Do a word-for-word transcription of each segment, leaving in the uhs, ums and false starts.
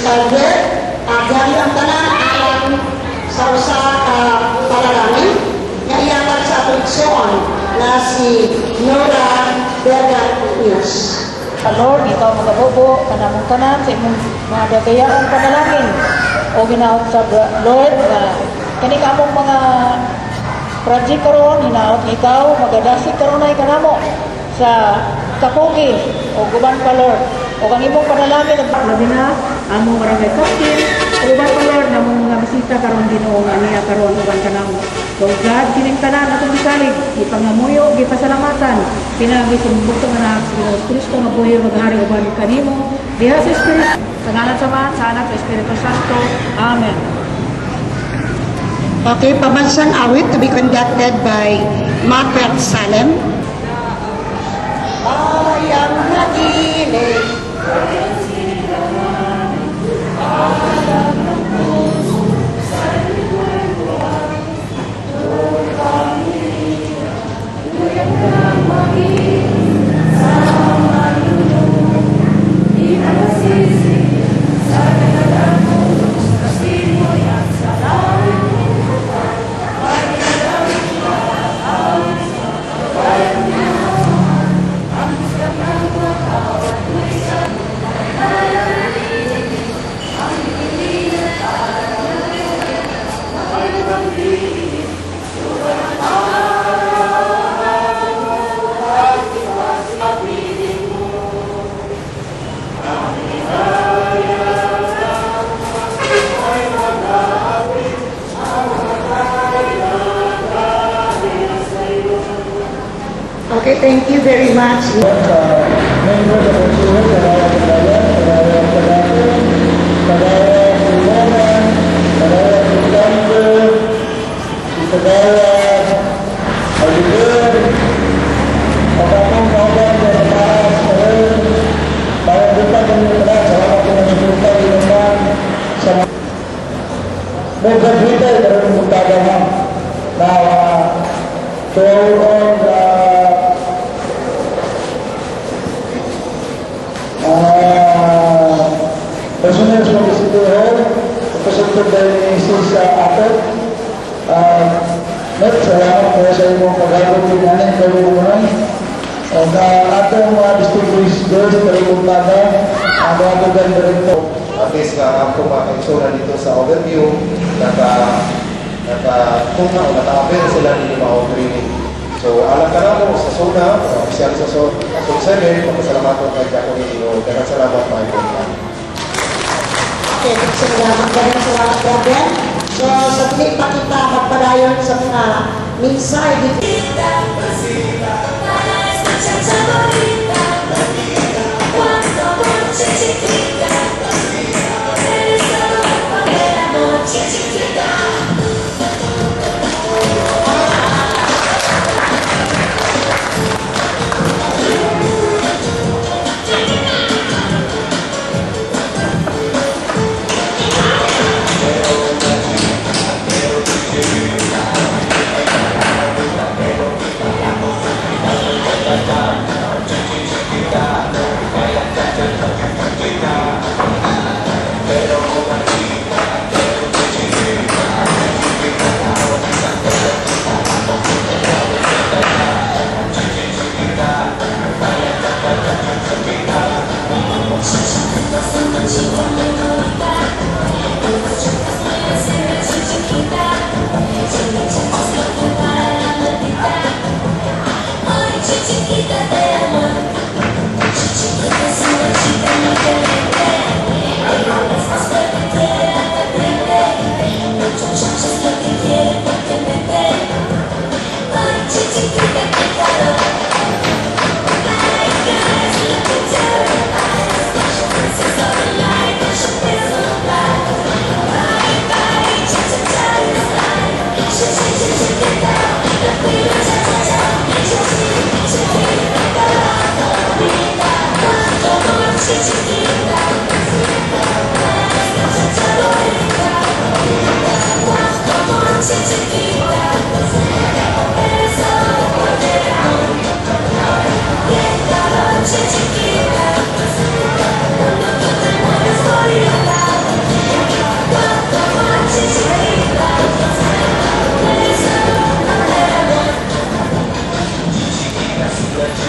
elder, uh, gari ang tanan alang sa usa ka panalangin nga iyakan sa atensyon na si Nora Berga News. Lord, ikaw magabobo kanamong tanan sa imong mga dagayaan panalangin o ginaot sa Lord na kani kamong mga project karon hinaot ikaw magadasi karon ay kanamo sa kapugi o guban pa Lord o kang imong panalangin labi na among barangay captain o guban pa Lord na mong mga bisita karon Ginoo nga niya karon uban kanamo. So God kining tanan atong bisalig ipangamuyo gipasalamatan pinagi sa butong anak sa Kristo nga buhi maghari uban kanimo diha sa Espiritu sa ngalan sa Ama sa Anak sa Espiritu Santo. Amen. Okay, pambansang awit to be conducted by Macbeth Salem. Ayang naginig Okay, thank you very much. Personal responsibility role, represented by Missus Atot. Net, salamat po sa imong paghabot ng aning kalukunan. Ang atong mga distinguished girls, kalimuntada, ang mga tugan na rin po. At least nga ako makaksura dito sa overview, naka, naka, kung na, naka-appear sila nito mga training. So, alam ka na mo sa SONA, opisyal sa SON seven, magpasalamat ko kay Jaco Nino. Dagang salamat mga ipon. Okay, salamat ganyan salamat brother. So, sa pilit pa kita magpadayon sa mga minsay dito. Chiquita,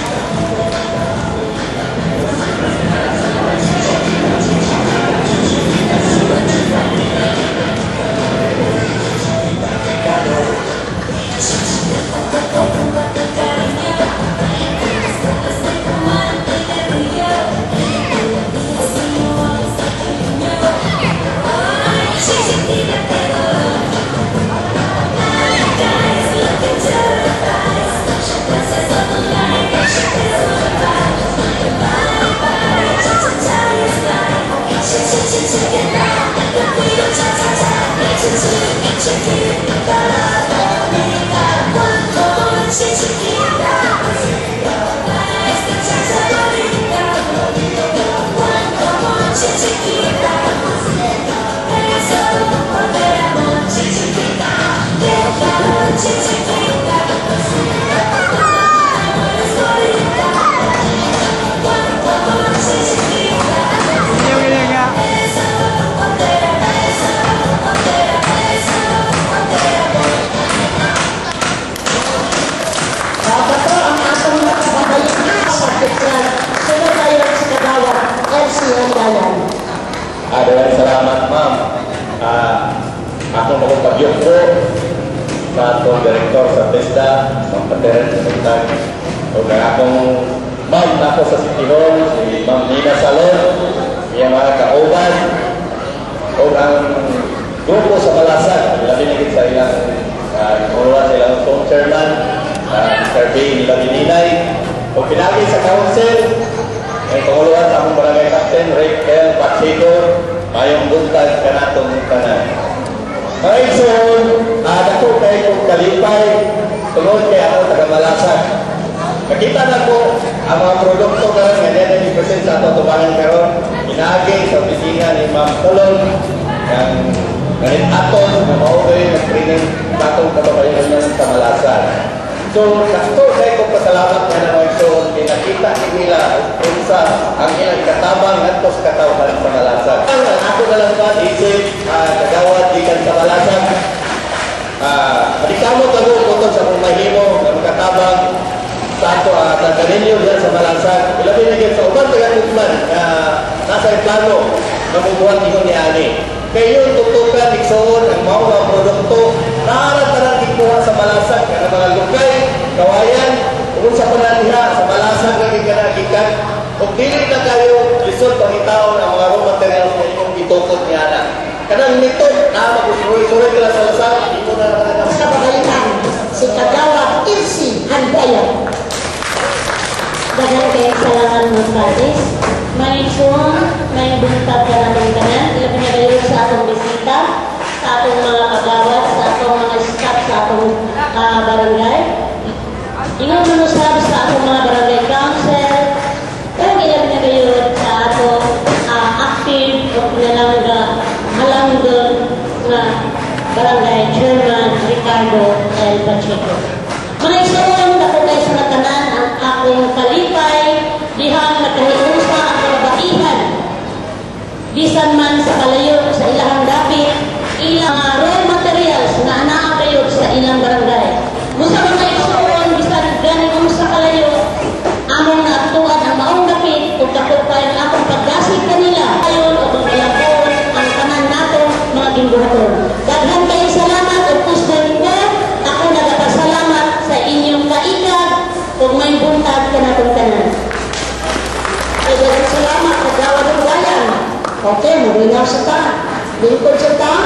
Ada selamat ma'am. Uh, ako magpagyok po sa atong direktor sa TESDA, sa Pagderen sa Pagderen. O na akong ma'am na ako sa City Hall, si Ma'am Nina Salon, iya mga kauban, o ang grupo sa Malasag, labi na sa ilang kumuluan sa ilang phone chairman, Mister B. Nilabininay, o pinagi sa council, ang kumuluan sa akong barangay captain, Rick L. Pacheco, mayong buntag ka na itong tanan. Mga igsoon, uh, dako kayo kong kalipay, tungod kay ako taga Malasag. Nakita na ko ang mga produkto ka nga niya na i-present sa ato tubangan karon, inaagi sa opisina ni Ma'am Tulong, ang ganit aton na mauwi ng training tatong kababayan niya sa Malasag. So, dako kayo kong pasalamat nga na mga igsoon, pinakita nila kung sa ang ilang katabang at sa katawan sa Malasag. Ang ako na lang ba, isip, uh, kagawad, ikan sa Malasag. Uh, Adikamo tago kutong sa pumahimo na makatabang sa ato at uh, kaninyo dyan sa Malasag. Ilabi na yun sa uban taga-tugman na uh, nasa plano na bubuhat nyo ni Ani. Kayo tutukan, iksoon, ang mga produkto naarang-tarang ikuha sa Malasag. Kaya mga lukay, kawayan, kung sa panaliha, sa Malasag na giganagikan. Kung dili na kayo, lisod pangitaon ang mga raw materials na inyong itukot niya na. Kanang nito, na mag-usuroy-suroy ka sa lasag, hindi mo na naman sa pagalitan, si Kagawad Ilsi Handaya. Dagan kayo sa langan ng Paris. May igsoon, may buntag ka naman kanan. Ilapin na kayo sa atong bisita, sa atong mga kagawad, sa atong mga staff, sa atong uh, barangay. Ingon mo sa atong mga barangay council. Kaya ilapin na kayo sa atong uh, active o pinalangga, halangga na barangay chairman Ricardo L. Pacheco. Mga igsoon, dako kayo sa natanan ang akong kalipay, dihang nakahiusa ang kababaihan. Bisan man sa kalayo sa ilang dapit, ilang uh, raw materials na anaa kayo sa ilang barangay. Musa mga igsoon, bisan ganing mo sa kalayo, among naatuan ang maong dapit, kung dako kayo ang akong pagdasig kanila. Ayon o kung ilapon ang tanan nato mga ginbuhaton. Daghan kayo salamat o kusdan ko, ako nagapasalamat sa inyong kaikag kung may buntag ka na tanan. Ay, salamat, kagawad ng bayan. Okay, murinaw sa ta. Lingkod sa ta.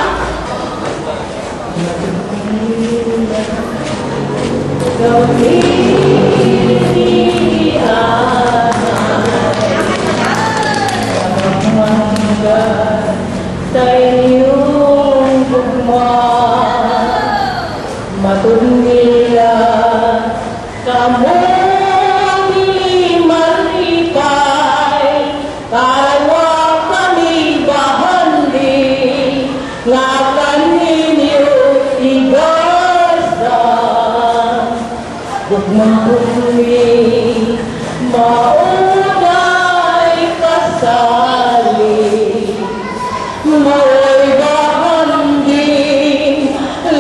Sa inyong gugma, matundila kamo ni maripay, kawa kami bahandi, nga kaninyo igasa, gugmang kumi, maunay kasali, mao'y bahandi,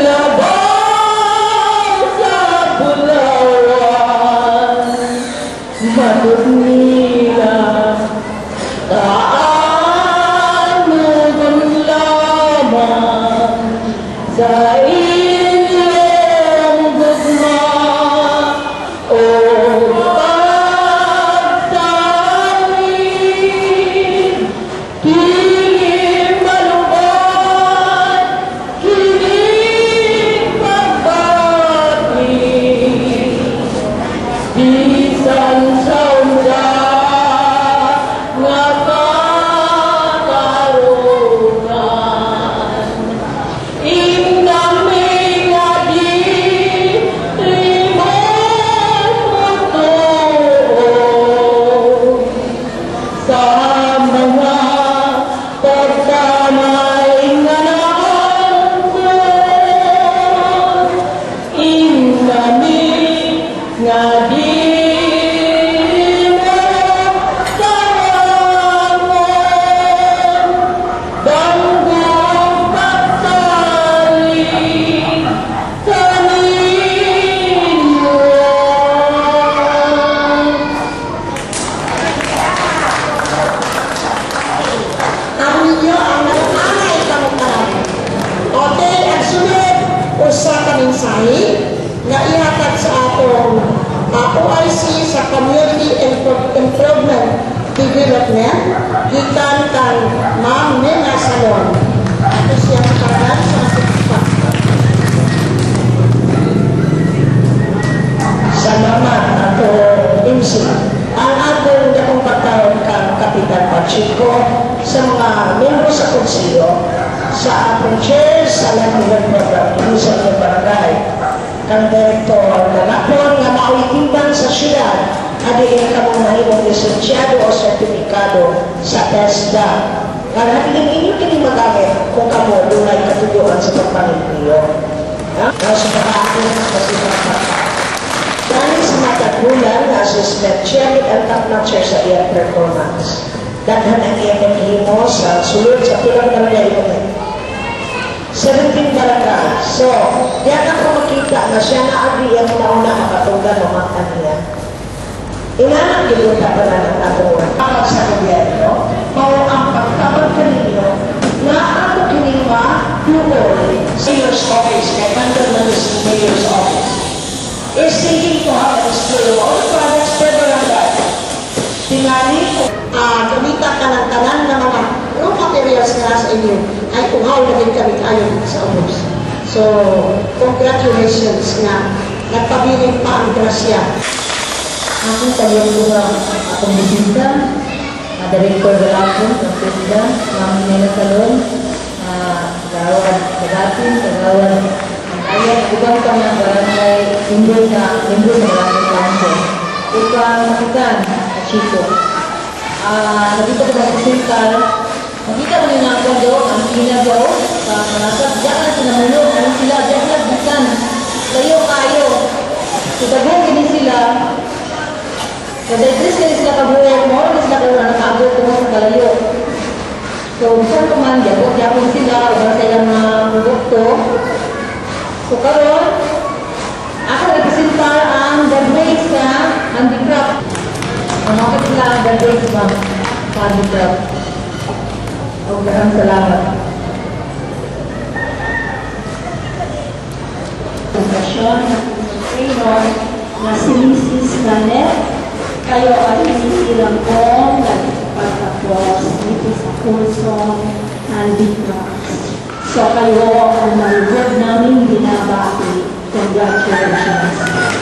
laban sa bulawan, madunila taano lamang sa inyong gugma o pagtawid. Kiling malubad, kiling pagbati, bisan sauna nga katarungan. Inami nga di limon mutuon sa mga pagdamay nga naangkon. Inami nga di mensahe na ihatag sa atong uh, O I C sa Community Improvement Development gikan kang Ma'am Nena Salon. Ito siya kanan sa Sipa. Salamat ato M C. Ang atong dakong pagkaroon kang Kapitan Pachico sa mga membro sa konsilyo, sa atong chair sa Landigan Program sa mga barangay, kang direktor na napon nga maulitimbang sa siyudad, adiin ka mong mahimong lisensyado o sertifikado sa TESDA. Kaya natin inyo kini magamit kung kamo dunay katuyuan sa pagpangiliyo. Sa pag-aakin sa sinapat. Dahil sa matagbulan na assessment, chairman ang top-notcher sa iyang performance. Daghan ang iyang naghimo sa sulod sa tulang barangay ito. seventeen barangay. So, yan ako makita na siya na agri ang nauna makatunggan ng mga niya. Inanang giluta pa na ng atong kapag sa gobyerno, mao ang pagkabag kaninyo na ato kinima purely mayor's office, kay under na sa mayor's office, is thinking to have a display of all products per barangay. Tingali ko, uh, gamita ka ng tanan na mga raw materials na nasa inyo ay uhaw na din kami ayon sa ubos. So, congratulations na nagpabiling pa ang grasya. Ako talong mga akong bisita, uh, Director Galapon, ng President, Ma'am Nena Salon, Kagawan Kagatin, Kagawan ang ayat, ibang pa ng barangay, membro sa membro sa barangay council. Upang makitan, Chico. Nandito ko sa Sintal, nakita mo yung mga kwado, ang ginagaw, sa manasap, diyan na sinamulo, ano sila, diyan na bukan, layo kayo. So, dagong gini sila, kasi Chris kaya sila kabuhay mo, hindi sila kayo na nakaabot ko sa kalayo. So, saan naman, diapon sila, wala sa ilang mga produkto. So, karon, ako nagpasintal ang the grades na handicraft. Namakit sila ang the grades na handicraft. O, maraming salamat. Pagkasyon ng trainer na si Missus Ganet, kayo ay hinisilang ko nagpagtapos dito sa kursong handicrafts. So kayo ang malugod namin binabati. Congratulations.